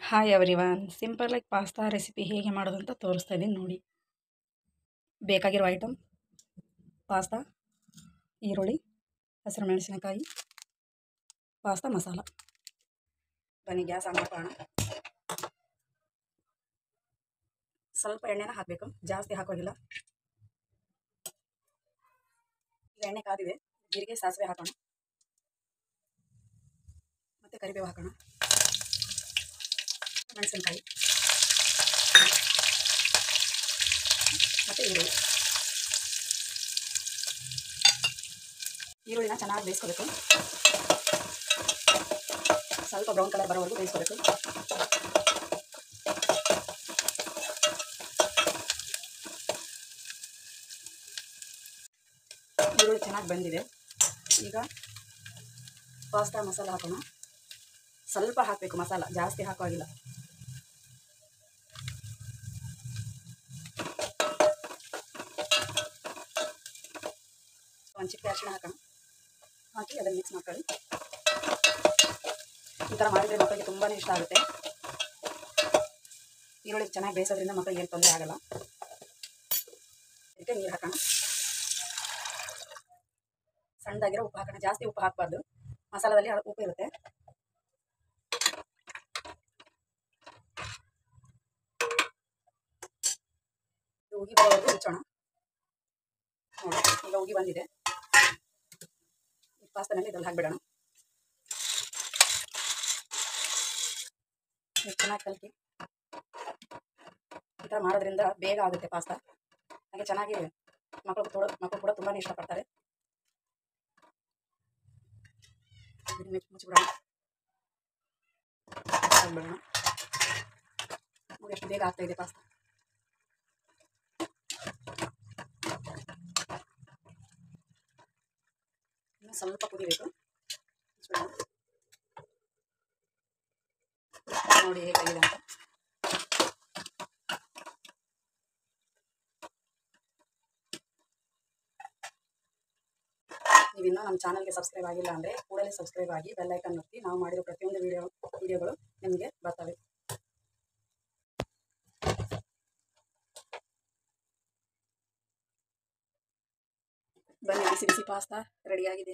Hi everyone, simple ಆಗಿ pasta recipe ಹೇಗೆ ಮಾಡೋದು ಅಂತ ತೋರಿಸ್ತಾ ಇದ್ದೀನಿ ನೋಡಿ. ಬೇಕಾಗಿರೋ ಐಟಮ್: ಪಾಸ್ತಾ, ಈರುಳ್ಳಿ, ಹಸಿರು ಮೆಣಸಿನಕಾಯಿ, ಪಾಸ್ತಾ ಮಸಾಲ. ಬನ್ನಿ ಗ್ಯಾಸ್ ಆನ್ ಮಾಡೋಣ. ಸ್ವಲ್ಪ ಎಣ್ಣೆನ ಹಾಕಬೇಕು, ಜಾಸ್ತಿ ಹಾಕೋದಿಲ್ಲ. ಈಗ ಎಣ್ಣೆ ಕಾದಿದೆ, ಜೀರಿಗೆ ಸಾಸಿವೆ ಹಾಕೋಣ, ಮತ್ತು ಕರಿಬೇವು ಹಾಕೋಣ, ಮೆಣಸಿನಕಾಯಿ ಮತ್ತು ಈರುಳ್ಳಿನ ಚೆನ್ನಾಗಿ ಬೇಯಿಸ್ಕೋಬೇಕು. ಸ್ವಲ್ಪ ಬ್ರೌನ್ ಕಲರ್ ಬರೋವರೆಗೂ ಬೇಯಿಸ್ಕೋಬೇಕು. ಈರುಳ್ಳಿ ಚೆನ್ನಾಗಿ ಬಂದಿದೆ. ಈಗ ಪಾಸ್ತಾ ಮಸಾಲ ಹಾಕೋಣ. ಸ್ವಲ್ಪ ಹಾಕಬೇಕು ಮಸಾಲ, ಜಾಸ್ತಿ ಹಾಕುವಾಗಿಲ್ಲ. ಒಂದು ಚಿಕ್ಕ ಅರಿಶಿಣ ಹಾಕೋಣ, ಹಾಕಿ ಅದನ್ನು ಮಿಕ್ಸ್ ಮಾಡ್ಕೊಳ್ಳಿ. ಈ ಥರ ಮಾಡಿದರೆ ಮಕ್ಕಳಿಗೆ ತುಂಬಾ ಇಷ್ಟ ಆಗುತ್ತೆ. ಈರುಳ್ಳಿ ಚೆನ್ನಾಗಿ ಬೇಯಿಸೋದ್ರಿಂದ ಮಕ್ಕಳಿಗೆ ಏನು ತೊಂದರೆ ಆಗಲ್ಲ. ಇದಕ್ಕೆ ನೀರು ಹಾಕೋಣ. ಸಣ್ಣದಾಗಿರೋ ಉಪ್ಪು ಹಾಕೋಣ, ಜಾಸ್ತಿ ಉಪ್ಪು ಹಾಕಬಾರ್ದು, ಮಸಾಲದಲ್ಲಿ ಉಪ್ಪು ಇರುತ್ತೆ. ಉಗಿ ಬರೋವರೆಗೂ ಮುಚ್ಚೋಣ. ನೋಡಿ, ಈಗ ಉಗಿ ಬಂದಿದೆ. ಪಾಸ್ತಾನಲ್ಲಿ ಇದ್ರಲ್ಲಿ ಹಾಕಿಬಿಡೋಣ. ಚೆನ್ನಾಗಿ ಕಲಕಿ. ಈ ಥರ ಮಾಡೋದ್ರಿಂದ ಬೇಗ ಆಗುತ್ತೆ ಪಾಸ್ತಾ. ಹಾಗೆ ಚೆನ್ನಾಗಿ ಮಕ್ಕಳು ಕೂಡ ತುಂಬಾ ಇಷ್ಟಪಡ್ತಾರೆ. ಮುಚ್ಚಿಬಿಡೋಣ. ಹಾಕ್ಬಿಡೋಣ. ನೋಡಿ ಎಷ್ಟು ಬೇಗ ಆಗ್ತಾ ಇದೆ ಪಾಸ್ತಾ. ಇನ್ನು ಸ್ವಲ್ಪ ಕುದಿಬೇಕು. ನೋಡಿ ಹೇಗಾಗಿದೆ ಅಂತ. ನೀವಿನ್ನೂ ನಮ್ಮ ಚಾನಲ್ಗೆ ಸಬ್ಸ್ಕ್ರೈಬ್ ಆಗಿಲ್ಲ ಅಂದರೆ ಕೂಡಲೇ ಸಬ್ಸ್ಕ್ರೈಬ್ ಆಗಿ ಬೆಲ್ ಐಕನ್ ಒತ್ತಿ. ನಾವು ಮಾಡಿರೋ ಪ್ರತಿಯೊಂದು ವಿಡಿಯೋಗಳು ನಿಮಗೆ ಬರ್ತವೆ. ಬನ್ನಿ, ಬಿಸಿ ಬಿಸಿ ಪಾಸ್ತಾ ರೆಡಿಯಾಗಿದೆ.